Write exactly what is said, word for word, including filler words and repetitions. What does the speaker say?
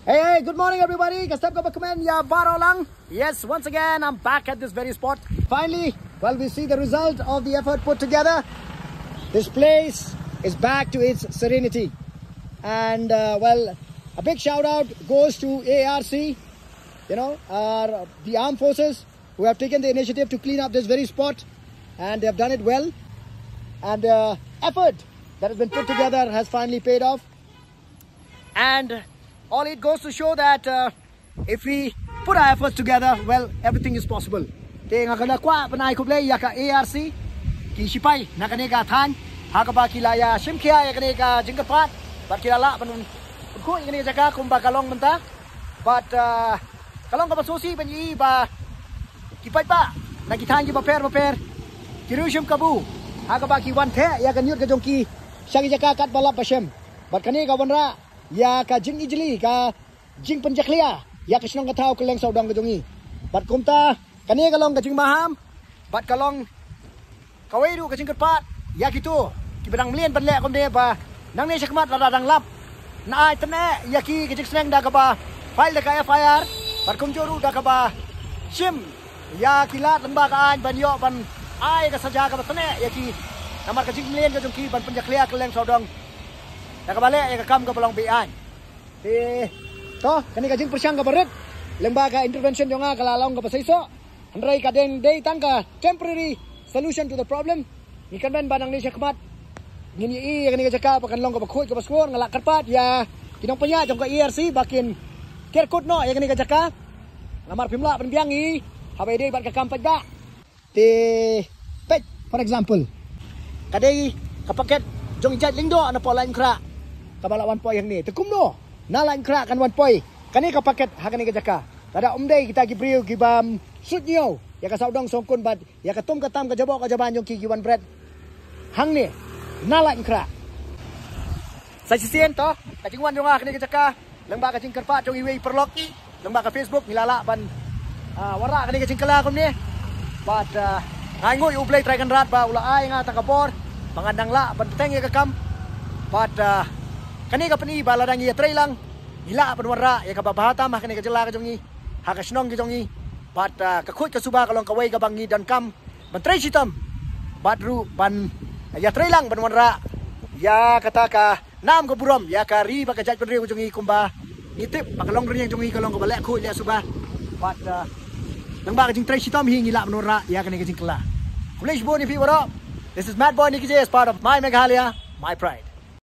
Hey, hey, good morning everybody. Kastab ka ba komen ya baro lang? Yes, once again I'm back at this very spot. Finally, well, we see the result of the effort put together. This place is back to its serenity. And uh, well, a big shout out goes to A R C, you know, our, the armed forces who have taken the initiative to clean up this very spot, and they have done it well. And the uh, effort that has been put together has finally paid off. And all it goes to show that uh, if we put our efforts together, well, everything is possible. Te nga kana kwa panay kuble ya ka A R C ki sipay na kanega than hakaba kilaya simkhia ya kanega jingkapat but kilala panun ko ingani jaga kumba kalong menta but uh, kalong ka basusi banyi ba kipay pa nagithan gi ba per ba per kirushim kabu hakaba ki wan the ya kan yut ka jongki sagi jaga kat balap bashem but kanega wanra ya ka jing ijli ka jing penjaklia ya ka snong ka thau ka leng saudang ka jongi bat kumta kani ka long ka jing maham bat ka long kawairu ka jing pat ya kitu ki bedang mlien ban le kom de ba nang ne sakmat la dang lap na ai tane ya ki ka jing sneng da ka ba file da ka F I R bat kum joru da ka ba sim ya kilat lamba ka an ban yo ban ai ka saja ka tane ya ki namar ka jing mlien ka jong ban penjaklia ka leng saudang nakabalik ya kakam ka palang bian. Di to kani ka jing persyang ka barit lembaga intervention jo nga kalalong ka pasaiso. Andray ka den day tangka temporary solution to the problem. Ni kan ban banang ni sakmat. Ngini i kani ka jaka pakan long ka bakhoy ka baswor nga lakarpat ya kinong panya jong ka E R C bakin kerkut no ya kani ka jaka. Lamar pimla panbiangi habay day bat ka kampaj ba. Ti pet for example. Kadai kapaket jong ijat lingdo ana po lain kra. Kabala one point yang ni tekum no nalain kra kan one point kani ka paket hakani ka jaka tada umdai kita gibriu gibam sutnyo ya ka saudong songkun bat ya ka tum ka tam ka jabo ka jaban jong ki giwan bread hang ni nalain kra sa sisien to ka jingwan jong hakani ka jaka lengba ka jing kerpa jong iwi perlok lengba ka Facebook nilala ban uh, wara kani ka jing kala kom ni bat uh, ngai ngoi ublay try kan rat ba ula ai nga ta ka bor pangandang la ban teng ya ka kam bat uh, kani ka pani bala dang ya tray lang ila panwara ya ka babahata mah kani ka jela ka jongi ha ka snong ki jongi bat uh, ka khut ka suba ka long ka wai ka bangi dan kam ban tray sitam bat ru ban ya tray lang panwara ya kata ka nam ka buram ya ka ri ba ka jat panri ka jongi kumba nitip pa ka long ri jongi ka long ka balek khut ya suba bat uh, nang ba ka jing tray sitam hi ila panwara ya kani ka jing kala Police Boy ni fi wara. This is Mad Boy Nicky J as part of My Meghalaya, My Pride.